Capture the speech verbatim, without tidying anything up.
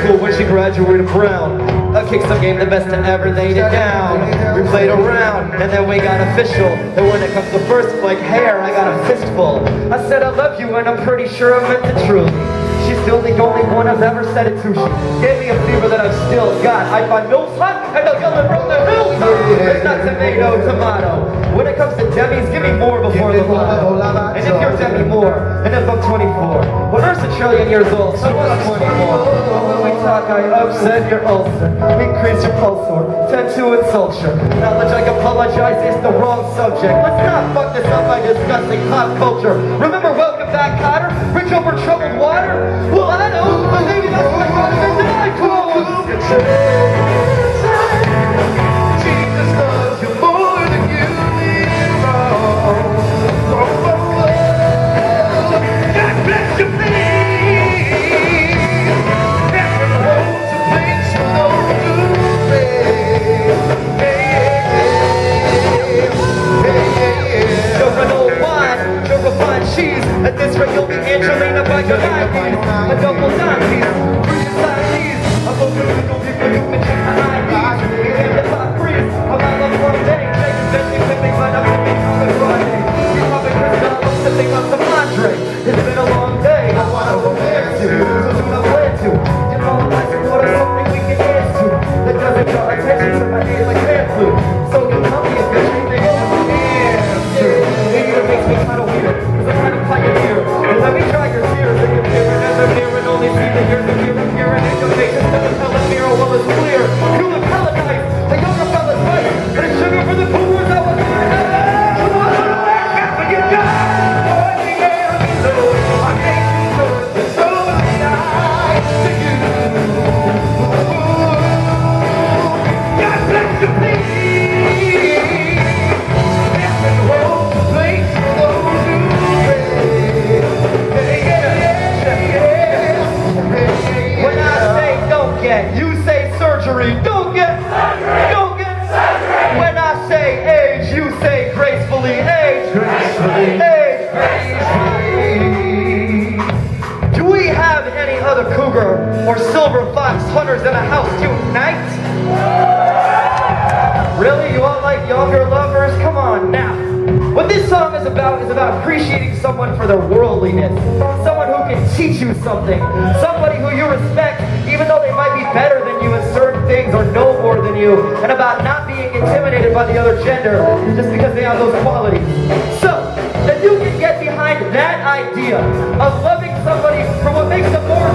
school when she graduated brown. I kicked some game the best to ever laid it down. We played around, and then we got official. And when it comes to first, like hair, I got a fistful. I said I love you, and I'm pretty sure I meant it truly. She's still the only one I've ever said it to. She gave me a fever that I've still got. I find milk's hot, and I'll come from the hills. It's not tomato, tomato. When it comes to Debbie's, give me more before the lotto. And if you're Debbie Moore, and if I'm twenty-four, well, Earth's a trillion years old, so what's twenty-four? When we talk, I upset your ulcer, increase your pulse or tend to insult you. Knowledge, I apologize, it's the wrong subject. Let's not fuck this up by discussing pop culture. Remember, welcome back, Cotter? Bridge over troubled water? Well, I know, but maybe that's what I'm gonna die for. Jesus loves you more than you know. God bless you, please. Heaven holds a place for those who pray. You're an old wine, you're a fine cheese. At this rate, you'll be Angelina by your nineties. A double dime piece, three side keys. I'm open to go people you can check my I Ds. You can't live my breeze. I'm out of one day. Jake's busy whipping, but I'm whipping on the Friday. You're popping crystal, I'm sipping on some Andre. It's been a long day, I wanna go there too. So do I plan to? You know, I support us something we can dance to. That doesn't draw attention to my name like fan flu. So you tell me if you're dreaming of an answer. Maybe it makes me kind of weird, cause I'm kind of pioneer. And let me try your tears, and you're peering as a mirror, and only see that you're the mirror appearing in your face instead of telling mirror, well it's clear. You look hella nice, the younger fella's right, but it's sugar for the boomers that was there. You want to know that cat when you die? Oh, yeah, so I can't do nothing, so I die to you. God bless you, please. Heaven holds a place for those who pray. When I say don't get, you say surgery. Don't get, don't get. When I say age, you say gracefully. Age, gracefully. Age, gracefully. Do we have any other cougar or silver fox hunters in the house tonight? Really? You all like younger lovers? Come on now. What this song is about is about appreciating someone for their worldliness. Someone who can teach you something. Somebody who you respect, even though they might be better than you in certain things or know more than you. And about not being intimidated by the other gender just because they have those qualities. So, if you can get behind that idea of loving somebody for what makes them more